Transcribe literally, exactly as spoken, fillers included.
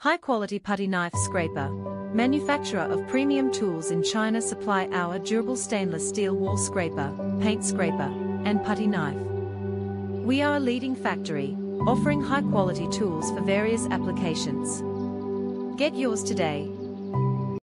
High-quality Putty Knife Scraper. Manufacturer of premium tools in China supply our durable stainless steel wall scraper, paint scraper, and putty knife. We are a leading factory, offering high-quality tools for various applications. Get yours today.